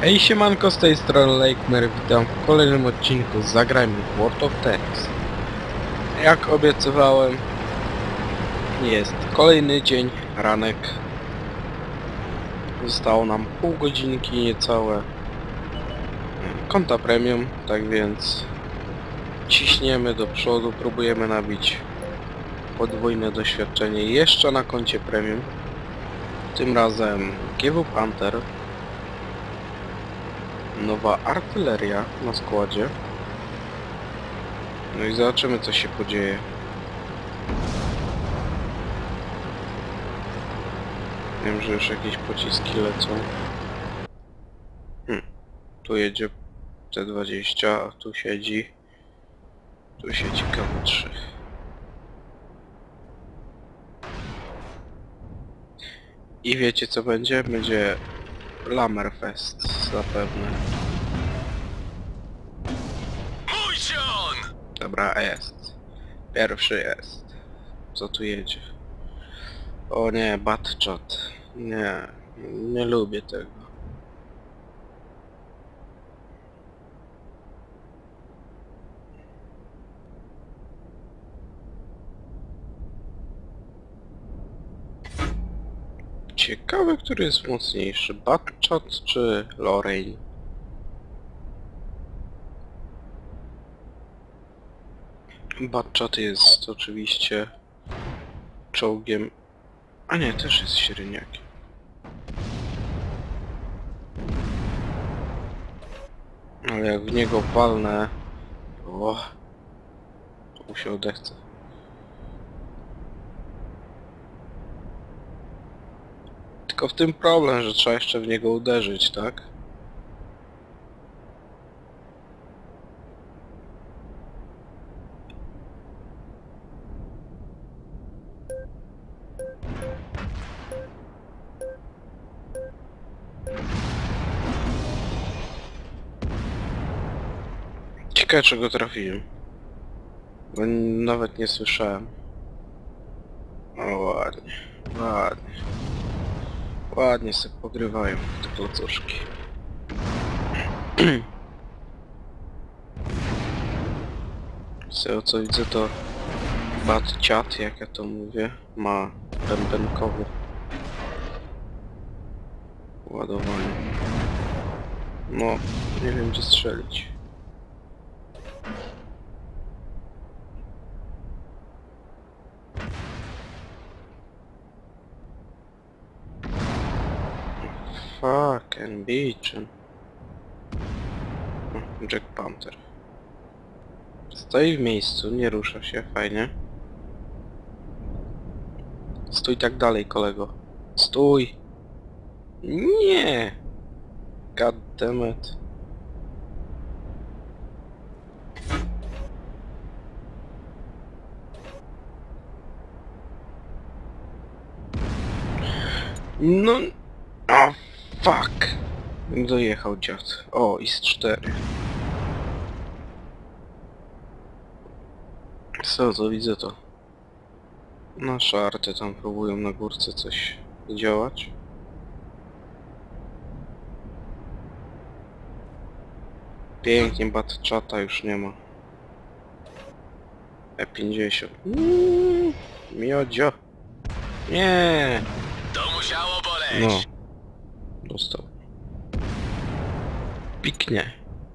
Hej siemanko, z tej strony Lakemer, witam w kolejnym odcinku Zagrajmy w World of Tanks. Jak obiecywałem, jest kolejny dzień, ranek. Zostało nam pół godzinki niecałe konta premium, tak więc ciśniemy do przodu, próbujemy nabić podwójne doświadczenie jeszcze na koncie premium. Tym razem GW Panther. Nowa artyleria na składzie. No i zobaczymy, co się podzieje. Wiem, że już jakieś pociski lecą. Tu jedzie T-20, a tu siedzi KW-3. I wiecie, co będzie? Będzie Lamerfest zapewne. Mój John! Dobra, jest. Pierwszy jest. Co tu jedzie? O nie, Batshot. Nie, nie lubię tego. Ciekawe, który jest mocniejszy, Batshot czy Lorraine? Batshot jest oczywiście czołgiem, a nie, też jest średniakiem. Ale jak w niego walnę, to mu się odechce. Tylko w tym problem, że trzeba jeszcze w niego uderzyć, tak? Ciekawe, czego trafiłem. Bo nawet nie słyszałem. O, ładnie, ładnie. Ładnie sobie pogrywają te klocuszki. Z tego co widzę, to Batchat, jak ja to mówię, ma bębenkowy ładowanie. No, nie wiem gdzie strzelić. Fucking bitchin'. Jack Panther. Stoi w miejscu, nie rusza się, fajnie. Stój tak dalej, kolego. Stój! Nie! God damn it. No... O, fuck! Dojechał dziad. O, IS-4. Co widzę to? Nasze arty tam próbują na górce coś działać. Pięknie, Batchata już nie ma. E50. Miodzio. Nie. To musiało boleć! No. Dostał. Piknie.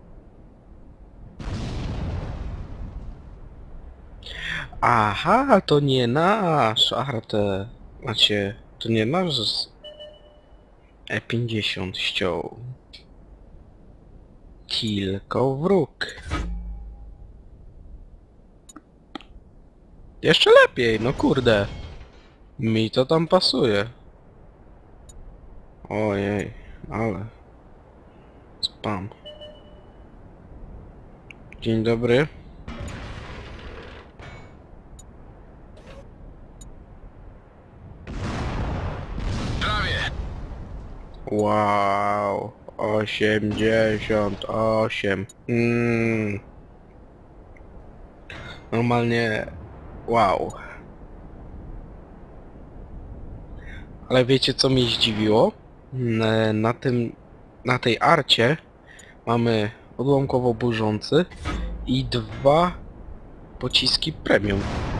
Aha, to nie nasz Arte. Macie, to nie nasz E50 ściął. Tylko wróg. Jeszcze lepiej, no kurde. Mi to tam pasuje. Ojej, ale... Spam. Dzień dobry. Prawie! Wow, 88. Normalnie, wow. Ale wiecie, co mnie zdziwiło? Na tym na tej arcie mamy odłamkowo burzący i 2 pociski premium.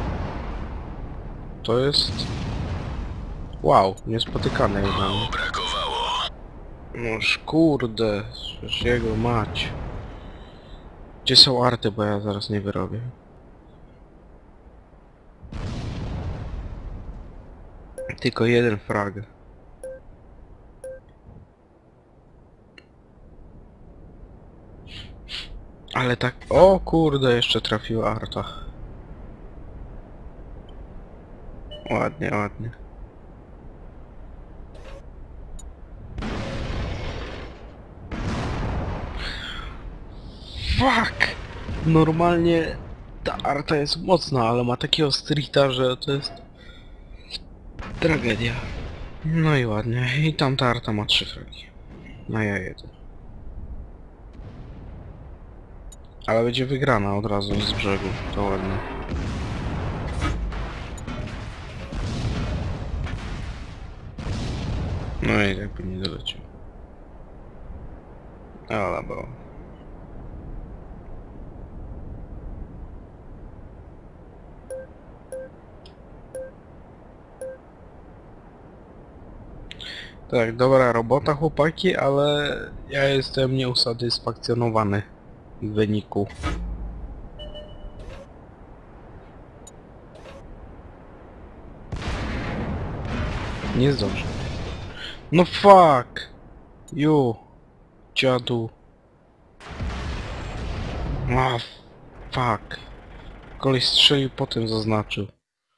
To jest... wow, niespotykane jednak. Mało brakowało. Noż kurde, przecież jego mać. Gdzie są arty, bo ja zaraz nie wyrobię. Tylko jeden frag. Ale tak... o kurde, jeszcze trafiła arta. Ładnie, ładnie. Fuck! Normalnie ta arta jest mocna, ale ma takiego streeta, że to jest... tragedia. No i ładnie. I tamta arta ma 3 fragi. No ja jeden. Ale będzie wygrana od razu z brzegu. To ładnie. No i jakby nie doleciał. Ale było. Tak, dobra robota chłopaki, ale ja jestem nieusatysfakcjonowany w wyniku. Nie zdążę. No fuck! You, dziadu. Ah, fuck. Koleś strzelił, potem zaznaczył.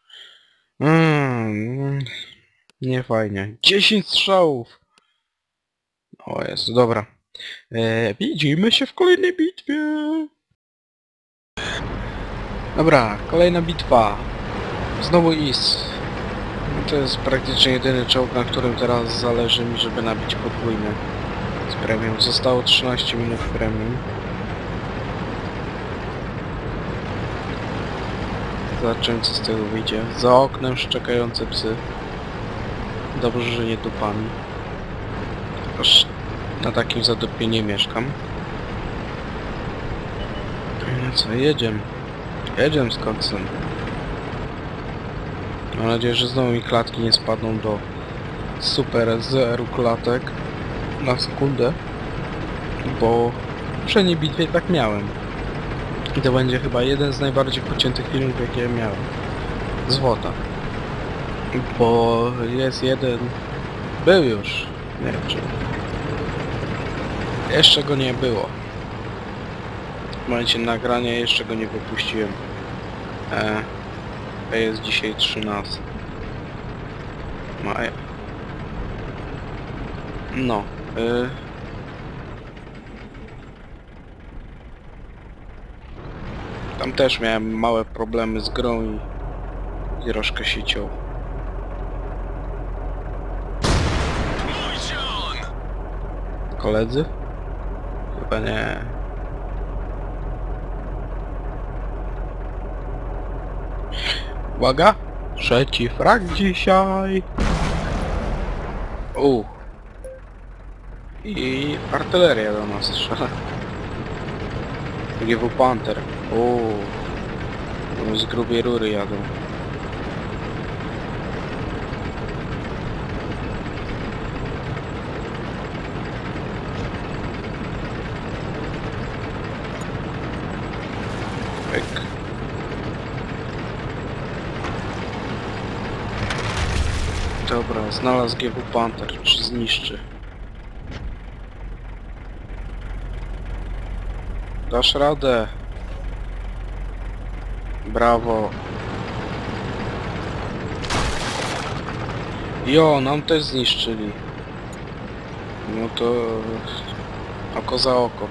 Nie fajnie. 10 strzałów! O jest, dobra. Widzimy się w kolejnej bitwie! Dobra, kolejna bitwa. Znowu IS. No to jest praktycznie jedyny czołg, na którym teraz zależy mi, żeby nabić podwójny z premium. Zostało 13 minut premium. Zobaczymy, co z tego wyjdzie. Za oknem szczekające psy. Dobrze, że nie dupami. Aż na takim zadupie nie mieszkam. No co, jedziemy. Jedziemy z koksem. Mam nadzieję, że znowu mi klatki nie spadną do super 0 klatek na sekundę. Bo w poprzedniej bitwie tak miałem. I to będzie chyba jeden z najbardziej pociętych filmów, jakie miałem. Złota. Bo jest jeden... był już. Nie wiem czy... jeszcze go nie było. W momencie nagrania jeszcze go nie wypuściłem. Jest dzisiaj 13 maja. No. Tam też miałem małe problemy z grą i troszkę się ciął. Koledzy? Chyba nie. Uwaga! Trzeci frag dzisiaj! I artyleria do nas strzela. GW Panther. Z grubej rury jadą. Pyk. Dobra, znalazł GW Panther. Czy zniszczy? Dasz radę. Brawo. Jo, nam też zniszczyli. No to... oko za oko.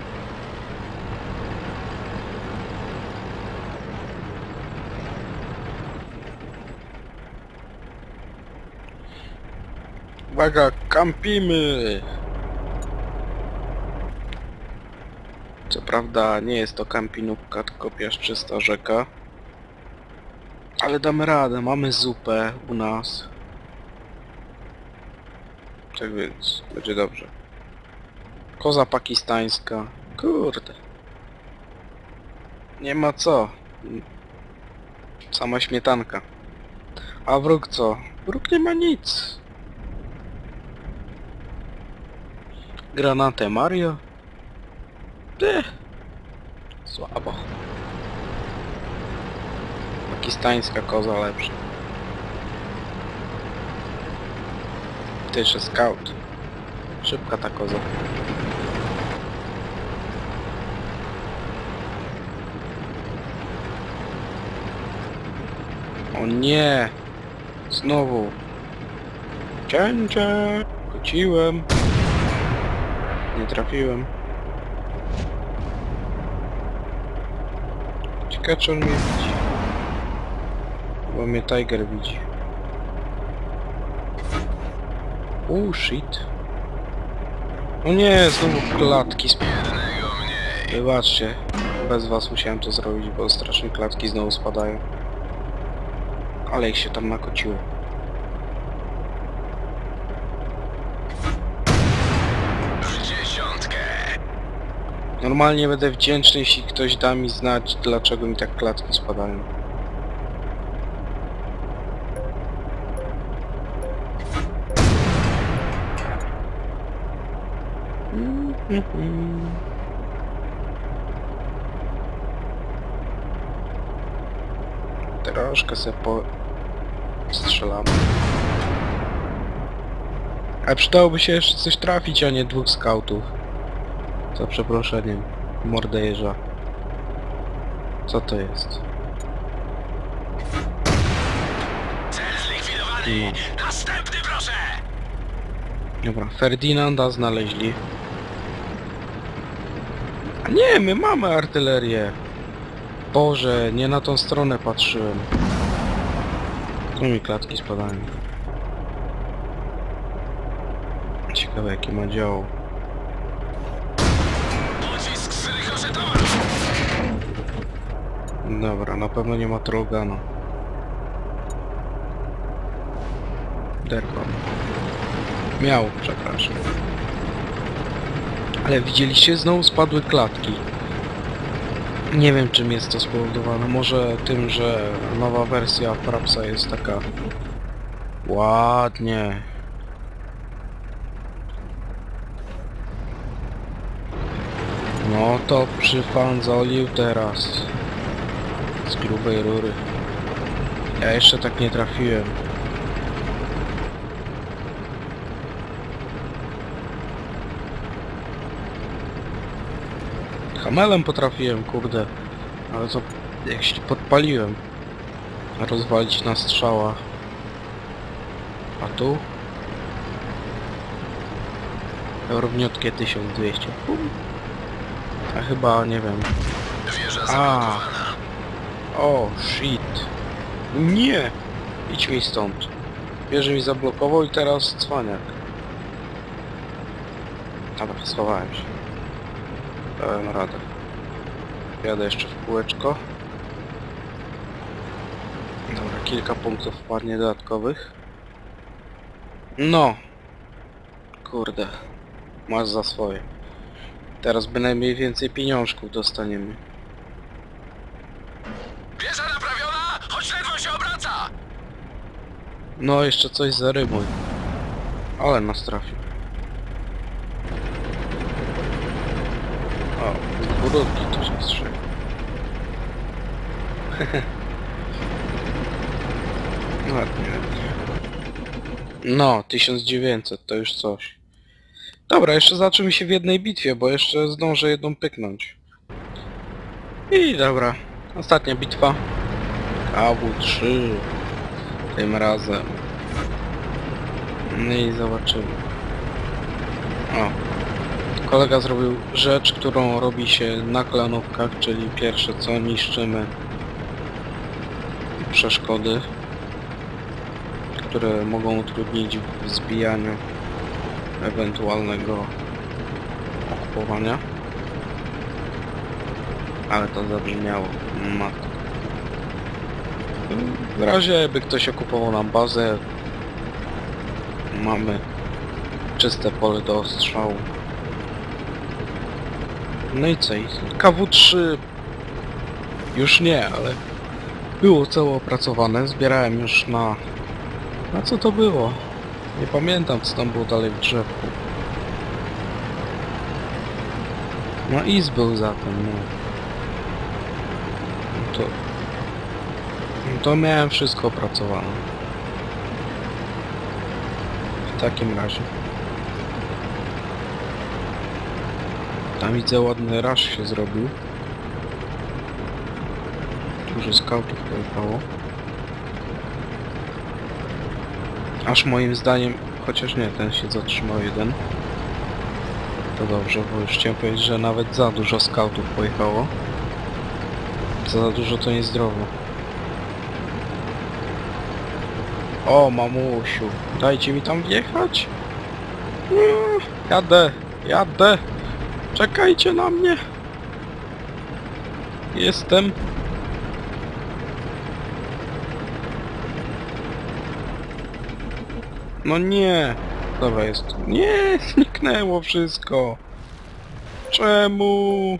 Uwaga, kampimy! Co prawda nie jest to kampinówka, tylko piaszczysta rzeka. Ale damy radę, mamy zupę u nas. Tak więc, będzie dobrze. Koza pakistańska. Kurde. Nie ma co. Sama śmietanka. A wróg co? Wróg nie ma nic. Granatę Mario? Słabo. Pakistańska koza lepsza. To jeszcze scout. Szybka ta koza. O nie! Znowu! Cięcie! Chwyciłem! Nie trafiłem. Ciekawe czy on mnie widzi. Bo mnie Tiger widzi. Shit. O nie, znowu klatki Jednego mniej. Wybaczcie, bez was musiałem to zrobić, bo strasznie klatki znowu spadają. Ale ich się tam nakociło. W dziesiątkę. Normalnie będę wdzięczny, jeśli ktoś da mi znać, dlaczego mi tak klatki spadają. Troszkę se strzelamy. Ale przydałoby się jeszcze coś trafić, a nie dwóch skautów. Za przeproszeniem. Mordę jeża. Co to jest? Cel zlikwidowany. Następny proszę. Dobra, Ferdynanda znaleźli. A nie, my mamy artylerię. Boże, nie na tą stronę patrzyłem. Tu mi klatki spadają. Ciekawe jaki ma dział. Pocisk zrykoszetował. Dobra, na pewno nie ma trollgana. Derko. Miał, przepraszam. Ale widzieliście? Znowu spadły klatki. Nie wiem czym jest to spowodowane. Może tym, że nowa wersja Frapsa jest taka... Ładnie. No to przyfanzolił teraz. Z grubej rury. Ja jeszcze tak nie trafiłem. Hamelem potrafiłem, kurde. Ale to jak się podpaliłem. Rozwalić na strzała. A tu? Równiutkie 1200. A chyba, nie wiem. Wieża zablokowana. O, shit. Nie! Idź mi stąd. Wieży mi zablokował i teraz cwaniak. Dobra, schowałem się. Dałem radę. Jadę jeszcze w kółeczko. Dobra, kilka punktów wpadnie dodatkowych. No! Kurde. Masz za swoje. Teraz bynajmniej więcej pieniążków dostaniemy. Wieża naprawiona, choć ledwo się obraca. No, jeszcze coś zarymuj. Ale nas trafił. O, budówki tu się strzeli. Ładnie, ładnie. No, 1900 to już coś. Dobra, jeszcze zaczniemy się w jednej bitwie, bo jeszcze zdążę jedną pyknąć. I dobra, ostatnia bitwa. KW3. Tym razem. No i zobaczymy. O. Kolega zrobił rzecz, którą robi się na klanówkach, czyli pierwsze co niszczymy przeszkody, które mogą utrudnić w zbijaniu ewentualnego okupowania. Ale to zabrzmiało. Matko. W razie jakby ktoś okupował nam bazę, mamy czyste pole do ostrzału. No i co? I KW3 już nie, ale było całe opracowane. Zbierałem już na... Na co to było? Nie pamiętam, co tam było dalej w drzewku. No IS był za tym, no. To miałem wszystko opracowane. W takim razie. Tam widzę, ładny rush się zrobił. Dużo skautów pojechało. Aż moim zdaniem, chociaż nie, ten się zatrzymał jeden. To dobrze, bo już chciałem powiedzieć, że nawet za dużo skautów pojechało. Za dużo to niezdrowo. O, mamusiu, dajcie mi tam wjechać. Jadę, jadę. Czekajcie na mnie. Jestem. No nie. Dobra, jest. Nie, zniknęło wszystko. Czemu?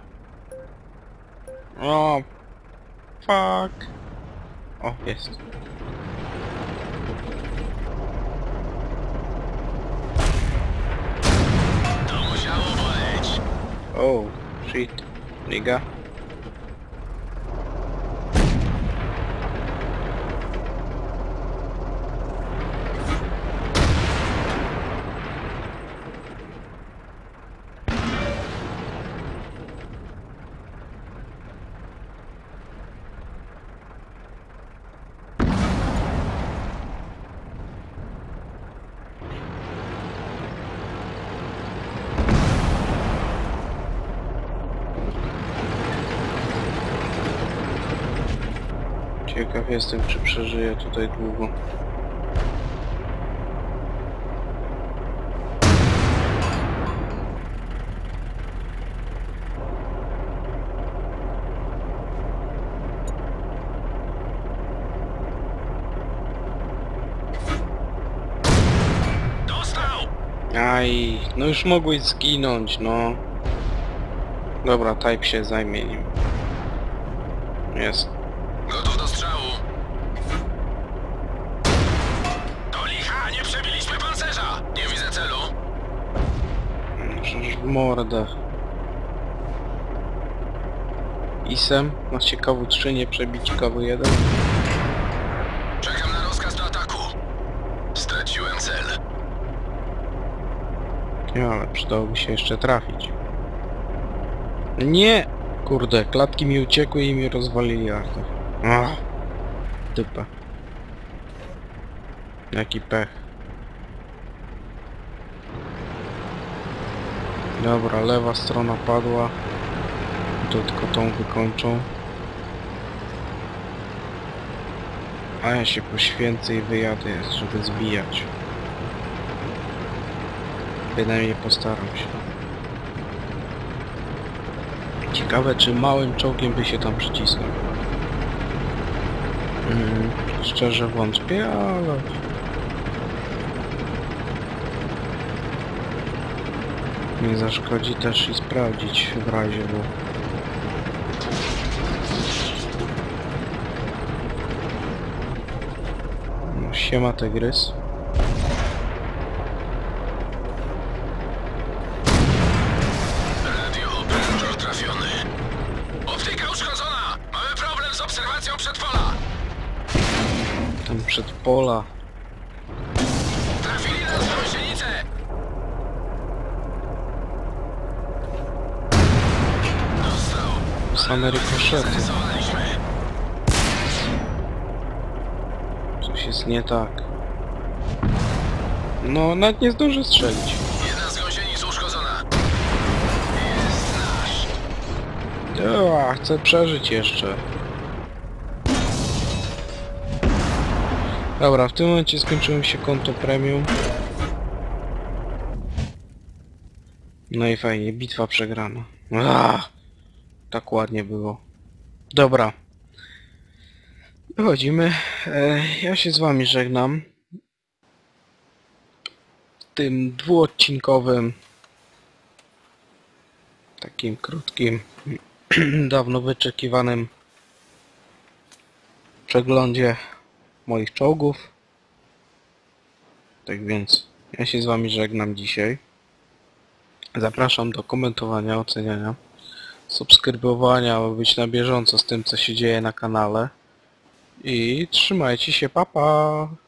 O, fuck. O, jest. To musiało boleć. Oh, shit. Nigga. Ciekaw jestem, czy przeżyję tutaj długo. Dostał! Aj, no już mogłeś zginąć, no. Dobra, Type się zajmie nim. Jest. Gotów do strzału. Do licha, nie przebiliśmy pancerza! Nie widzę celu. Przecież w mordę. ISem, masz ciekawą 3, nie przebić KW1. Czekam na rozkaz do ataku. Straciłem cel. Nie, ale przydałoby się jeszcze trafić. Nie! Kurde, klatki mi uciekły i mi rozwalili artę. Ach, typa. Jaki pech. Dobra, lewa strona padła. To tylko tą wykończą. A ja się poświęcę i wyjadę, żeby zbijać. Bynajmniej postaram się. Ciekawe, czy małym czołgiem by się tam przycisnął. Szczerze wątpię, ale... Nie zaszkodzi też i sprawdzić w razie, bo... No, siema tygrys. Radiooperator trafiony. Optyka uszkodzona! Mamy problem z obserwacją przedpola. Tam przed pola. Trafili nas w gąsienicę! Dostał. Same rykoszety. Zarysowaliśmy. Coś jest nie tak. No, nawet nie zdążę strzelić. Jedna z gąsienic uszkodzona. Jest nasz. Chcę przeżyć jeszcze. Dobra, w tym momencie skończyło mi się konto premium. No i fajnie, bitwa przegrana. Tak ładnie było. Dobra. Wychodzimy. Ja się z wami żegnam. W tym dwuodcinkowym takim krótkim, dawno wyczekiwanym przeglądzie moich czołgów. Tak więc ja się z wami żegnam dzisiaj. Zapraszam do komentowania, oceniania, subskrybowania, aby być na bieżąco z tym, co się dzieje na kanale. I trzymajcie się, pa pa!